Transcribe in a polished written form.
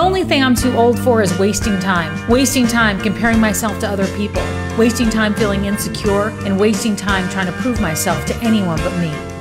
only thing I'm too old for is wasting time. Wasting time comparing myself to other people. Wasting time feeling insecure, and wasting time trying to prove myself to anyone but me.